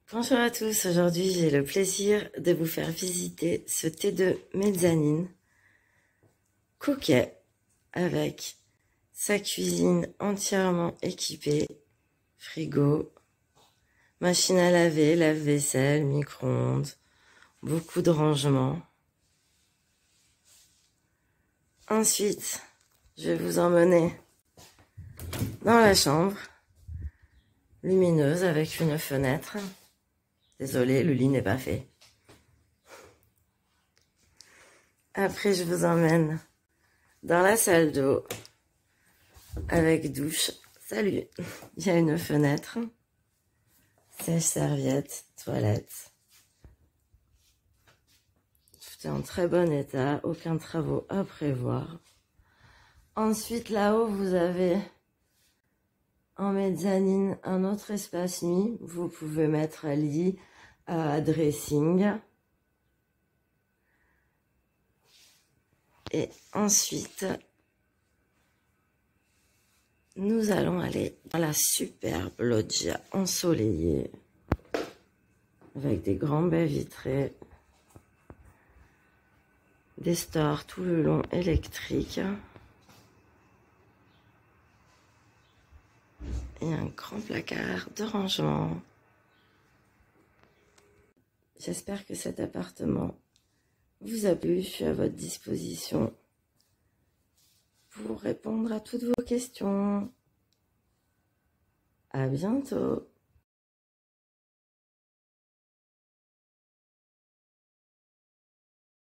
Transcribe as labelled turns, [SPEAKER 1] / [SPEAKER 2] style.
[SPEAKER 1] Bonjour à tous, aujourd'hui j'ai le plaisir de vous faire visiter ce T2 mezzanine coquet avec sa cuisine entièrement équipée, frigo, machine à laver, lave-vaisselle, micro-ondes, beaucoup de rangements. Ensuite, je vais vous emmener dans la chambre lumineuse avec une fenêtre. Désolée, le lit n'est pas fait. Après, je vous emmène dans la salle d'eau avec douche. Salut, il y a une fenêtre, sèche-serviette, toilette. Tout est en très bon état, aucun travaux à prévoir. Ensuite, là-haut, vous avez en mezzanine un autre espace nuit. Vous pouvez mettre lit, dressing. Et ensuite, nous allons aller dans la superbe loggia ensoleillée avec des grands baies vitrées, des stores tout le long électriques et un grand placard de rangement. J'espère que cet appartement vous a plu. Je suis à votre disposition pour répondre à toutes vos questions. À bientôt.